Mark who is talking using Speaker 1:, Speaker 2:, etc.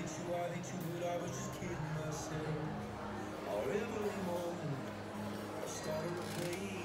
Speaker 1: I hate you, but I was just kidding myself. Or every moment I started to play